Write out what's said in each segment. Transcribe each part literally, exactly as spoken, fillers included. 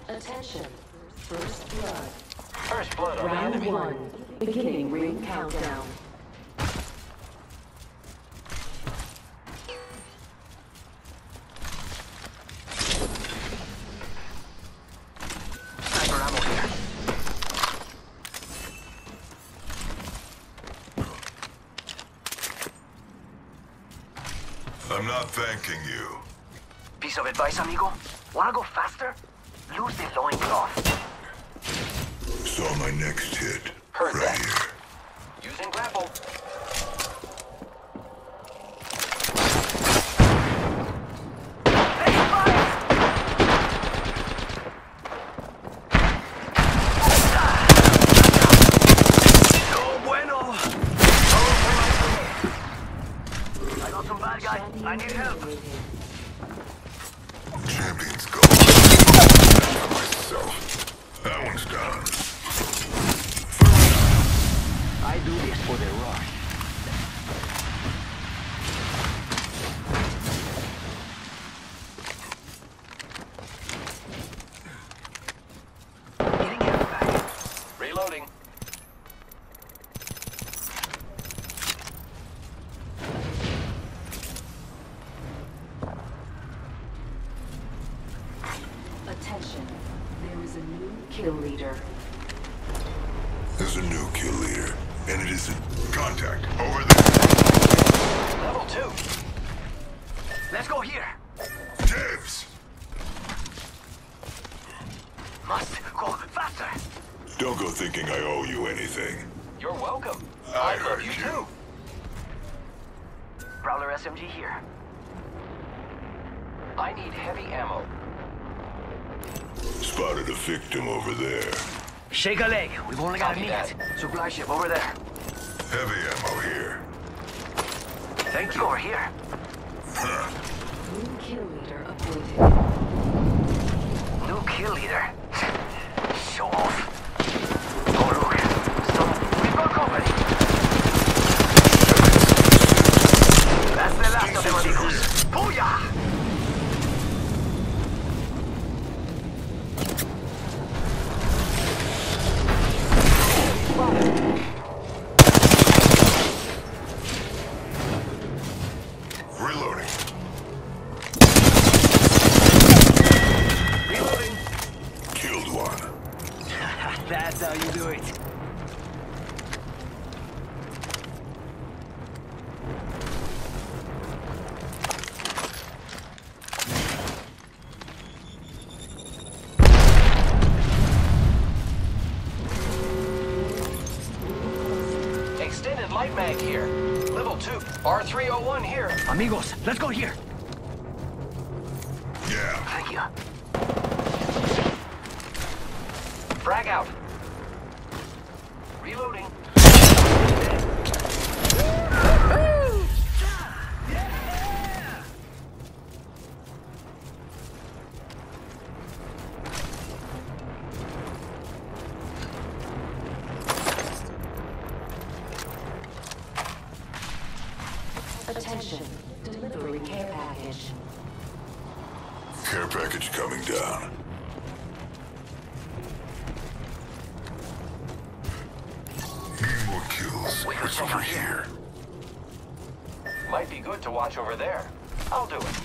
Attention. First blood. First blood on the Round enemy. one. Beginning ring countdown. Sniper ammo here. I'm not thanking you. Piece of advice, amigo? Wanna go faster? Use the loincloth. Saw my next hit. Heard right that. here. Using grapple. Hey, fire! No bueno! I got some bad guys. I need help. Champions go. Myself. That one's done. I do this for the rush. Getting him back. Reloading. Attention. There is a new kill leader. There's a new kill leader, and it isn't. Contact. Over there. Level two. Let's go here. Devs. Must go faster. Don't go thinking I owe you anything. You're welcome. I love heard you you. too. Prowler S M G here. I need heavy ammo. Spotted a victim over there. Shake a leg. We've only got a minute. Supply ship over there. Heavy ammo here. Thank you. Over here. Huh. New kill leader appointed. New kill leader. Show off. Oh look. So we've got company. That's the last of them, amigos. Booyah! Reloading. Reloading. Killed one. That's how you do it. Extended light mag here. Level two. R three oh one here. Amigos, let's go here. Yeah. Thank you. Frag out. Reloading. Attention. Delivery care package. Care package coming down. Need more kills. Wait, It's check over out here. here. Might be good to watch over there. I'll do it.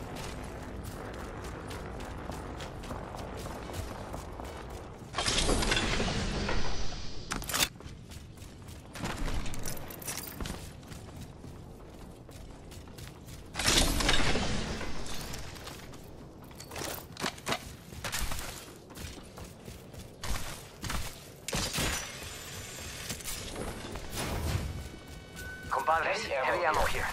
Compadres, heavy ammo here.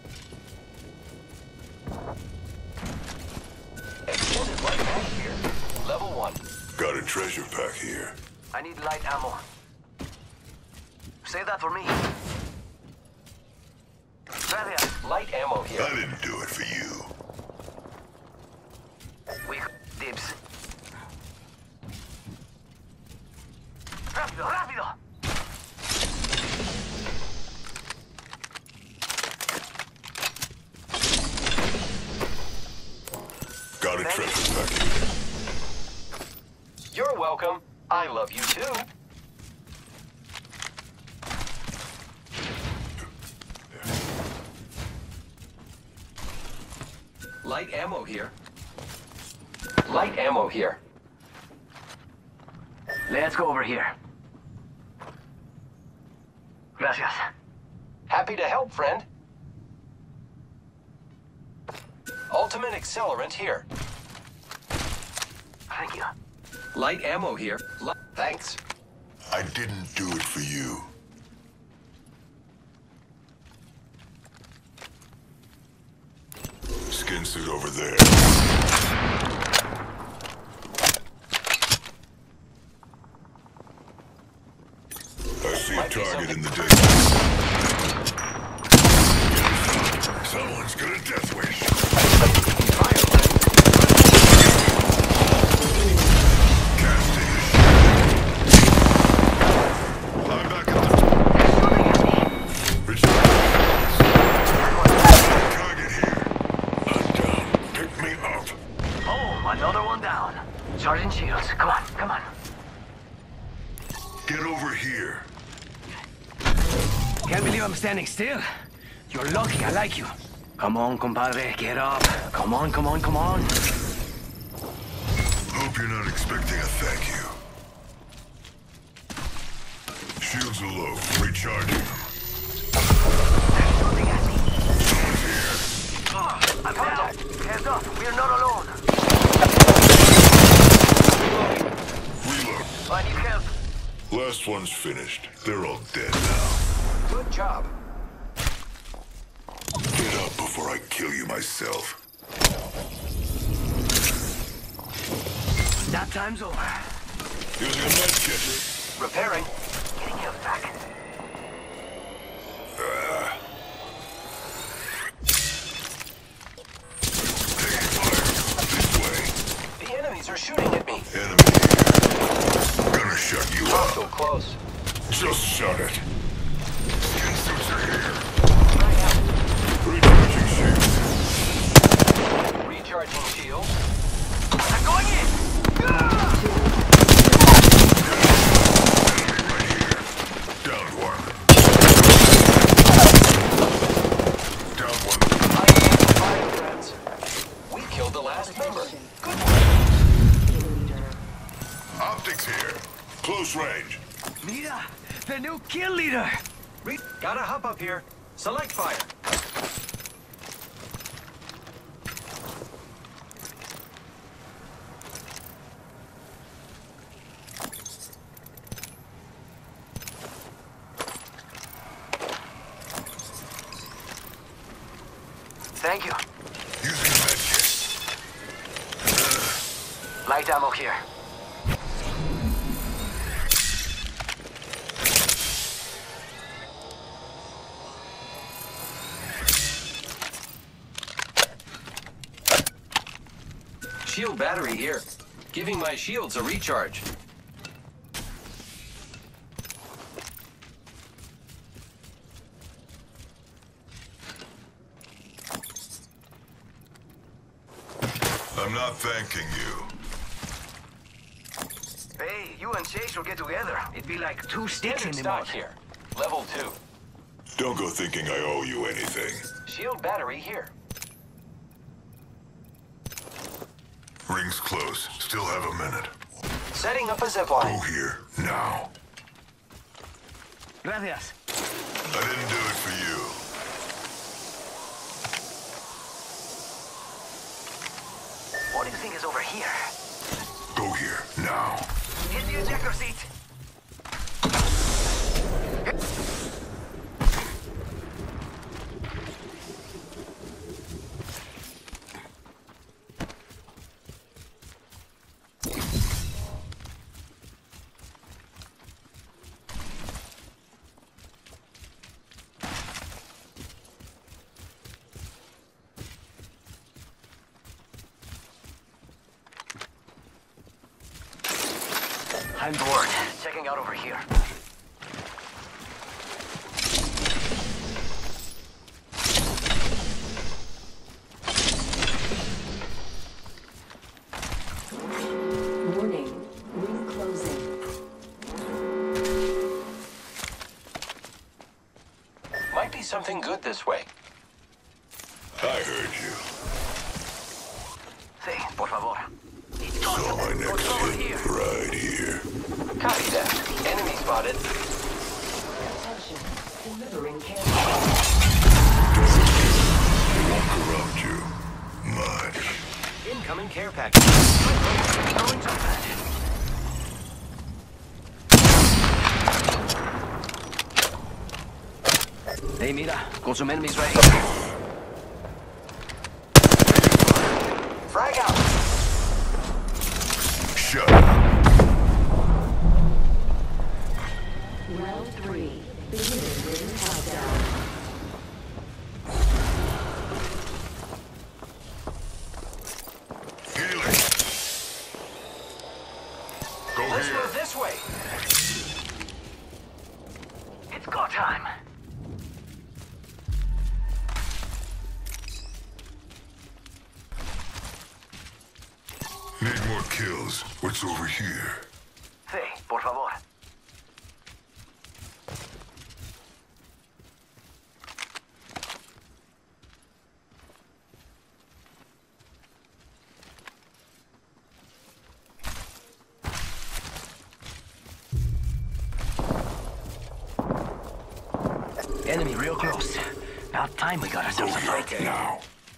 Extended light mag here. Level one. Got a treasure pack here. I need light ammo. Save that for me. Gracias. Light ammo here. I didn't do it for you. We dibs. Rápido, rápido. Got a treasure pack here. welcome. I love you too. Light ammo here. Light ammo here. Let's go over here. Gracias. Happy to help, friend. Ultimate accelerant here. Thank you. Light ammo here. Li- Thanks. I didn't do it for you. Skin suit over there. I see a target in the distance. Someone's got a death wish. Casting a shield. I'm back at the Return. Target here. I'm down. Pick me up. Oh, another one down. Charging shields. Come on, come on. Get over here. Can't believe I'm standing still. You're lucky, I like you. Come on, compadre, get up. Come on, come on, come on. Hope you're not expecting a thank you. Shields are low. Recharging them. Shooting at me. Someone's here. Oh, I'm down. Heads up, we're not alone. Reload. I need help. Last one's finished. They're all dead now. Good job. Get up before I kill you myself. That time's over. Using a med kit. Repairing. Getting health back. Uh. Taking fire. This way. The enemies are shooting at me. Enemy here. Gonna shut you Not so up. close. Just shut it. Skin suits are here. Right out. Recharging shields. Recharging shield. I'm going in! Enemy right here. Down one. Down one. I am fire, friends. We killed the last member. Good work. Kill leader. Optics here. Close range. Mira, the new kill leader. Re- Got a hub up here. Select fire. Thank you. Using a med kit. Light ammo here. Shield battery here. Giving my shields a recharge. I'm not thanking you. Hey, you and Chase will get together. It'd be like two sticks in Standard the mud. stock here. Level two. Don't go thinking I owe you anything. Shield battery here. Ring's close. Still have a minute. Setting up a zip Go line. here. Now. Gracias. I didn't do it for you. What do you think is over here? Go here. Now. Hit the ejector seat. I'm bored. Checking out over here. Warning. Ring something good this way. I heard you. Sí, por favor. Saw my next hit right here. Copy that. Enemy spotted. Attention. Delivering care. Won't corrupt you much. Incoming care package. Going to that. Hey, mira, con some enemies right Frag out. Shut up. Round three. Beginning ring countdown. Healing. Go Let's here. move this way. It's go time. Need more kills. What's over here? Sí, por favor. Enemy real close. About time we got ourselves a fight. Now.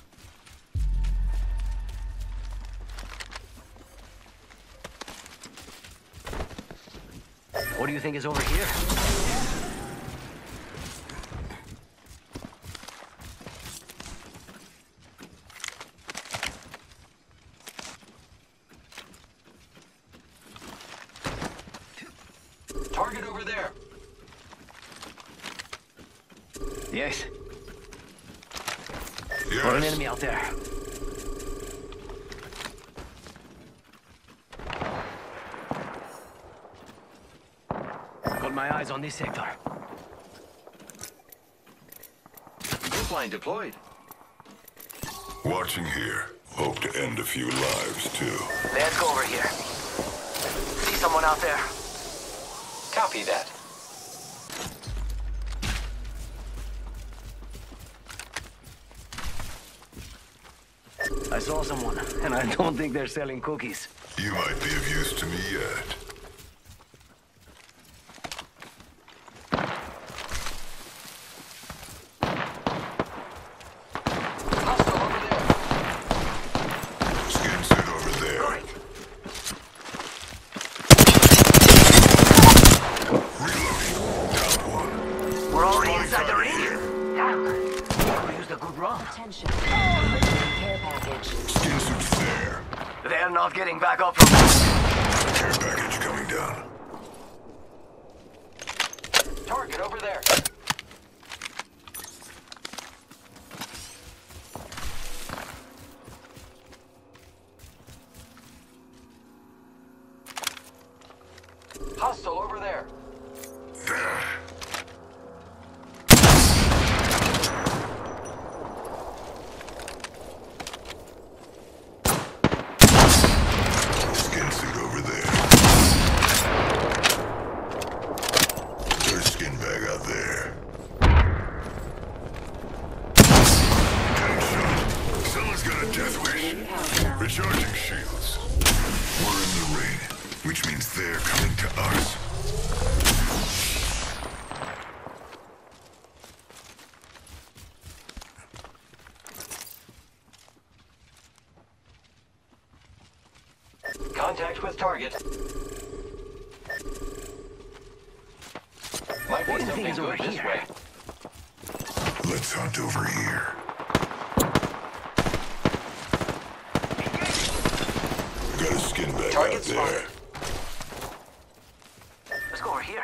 What do you think is over here? Target over there. Yes. Got an Yes. enemy out there. Got my eyes on this sector. Group line deployed. Watching here. Hope to end a few lives, too. Let's go over here. See someone out there? Copy that. I saw someone, and I don't think they're selling cookies. You might be of use to me yet. Hostile over there. Skin suit over there. Right. Reloading. Down one. We're already inside the ring. Damn. We used a good run. Attention. Delivering care package. Skin suit's there. They're not getting back up from that. Care package coming down. Target over there. Hostile over there. There. Skin suit over there. There's a skin bag out there. Getting shot. Someone's got a death wish. Recharging shields. We're in the ring, which means they're coming to us. Contact with target. Might be What do you think something is over good this here? way. Let's hunt over here. Got a skin bag Target out there. spotted. Let's go over here.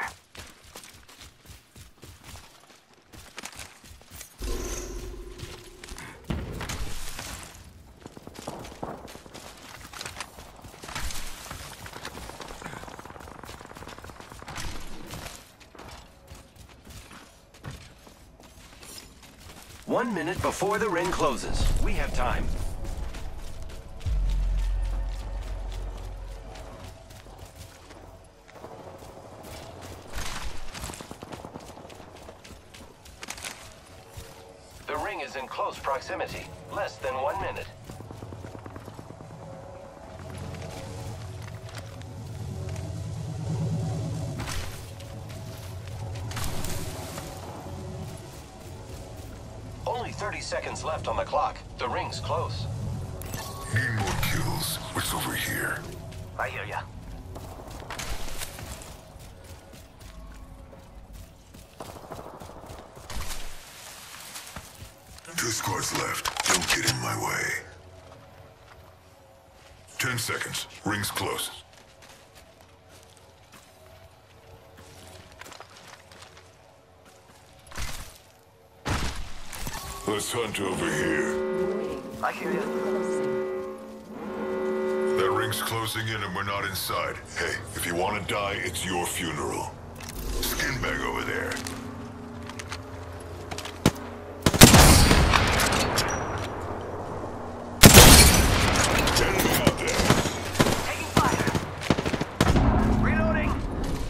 One minute before the ring closes. We have time. is in close proximity. Less than one minute. Only thirty seconds left on the clock. The ring's close. Need more kills. What's over here? I hear ya. Two squads left. Don't get in my way. Ten seconds. Ring's close. Let's hunt over here. I hear ya. That ring's closing in and we're not inside. Hey, if you want to die, it's your funeral. Skin bag over there. Enemy out there. Taking fire. Reloading.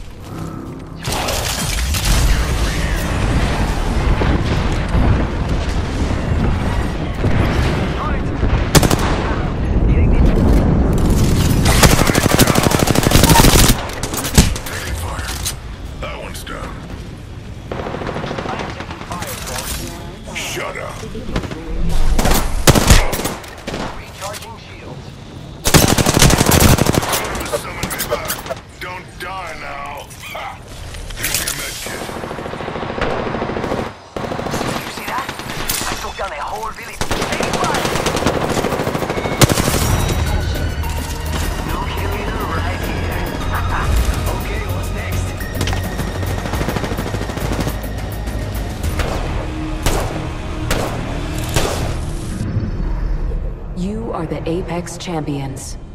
Taking fire. That one's down. I am taking fire, friend. Shut up. Recharging shields. Summon me back. Don't die now. Ha! Using a med kit. You see that? I took down a whole village. Taking fire. No killing right here. Okay, what's next? You are the Apex Champions.